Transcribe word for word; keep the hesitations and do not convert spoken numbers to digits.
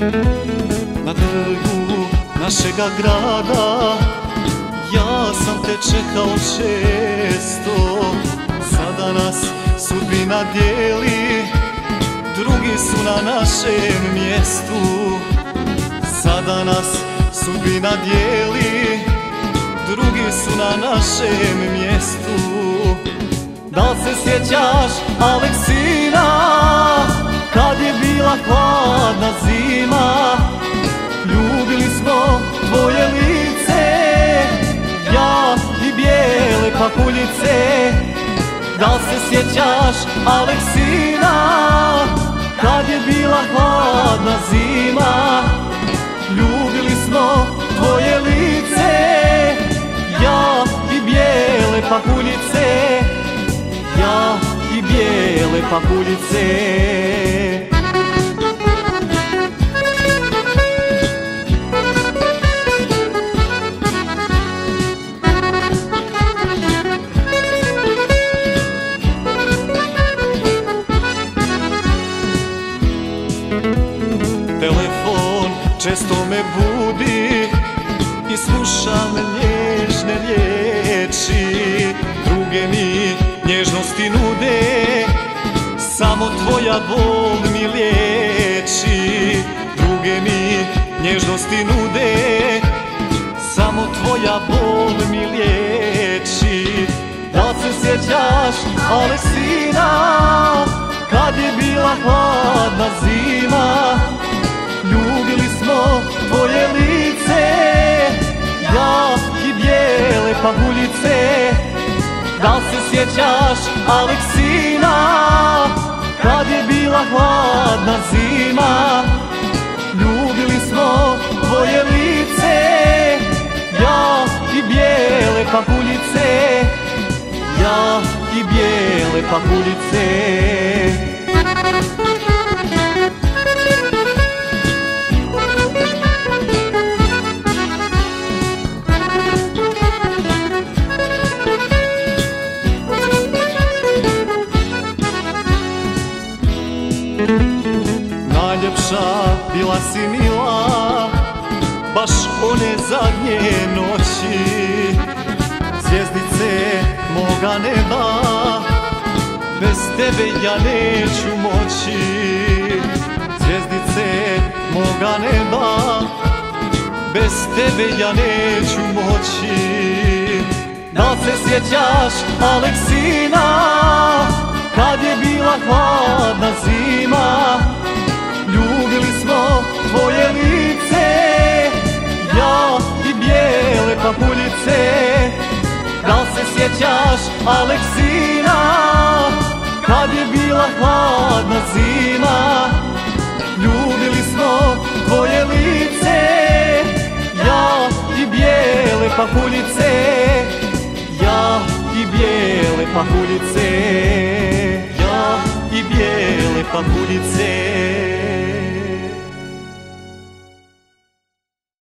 Na trgu našega grada ja sam te čekao često. Sada nas sudbina dijeli, drugi su na našem mjestu. Sada nas sudbina dijeli, drugi su na našem mjestu. Da li se sjećaš Aleksina, kad je bila hladna zima? Ljubili smo tvoje lice, ja i bijele pahuljice. Da li se sjećaš Aleksina, kad je bila hladna zima? Ljubili smo tvoje lice, ja i bijele pahuljice, ja i bijele pahuljice. Telefon često me budi i slušam nježne riječi. Druge mi nježnosti nude, samo tvoja bol mi liječi. Druge mi nježnosti nude, samo tvoja bol mi liječi. Da li se sjećaš Aleksina, kad je bila hladna zima? Ljubili smo tvoje lice, ja i bijele pahuljice. Da li se sjećaš Aleksina, kad je bila hladna zima? Ljubili smo tvoje lice, ja i bijele pahuljice, ja i bijele pahuljice. Najljepša bila si mila, baš one zadnje noći. Zvjezdice moga neba, bez tebe ja neću moći. Zvjezdice moga neba, bez tebe ja neću moći. Da li se sjećaš Aleksina, kad je bila hladna zima? Ljubili smo tvoje lice, ja i bijele pahuljice. Da li se sjećaš Aleksina, kad je bila hladna zima? Ljubili smo tvoje lice, ja i bijele pahuljice, ja i bijele pahuljice, ja i bijele pahuljice.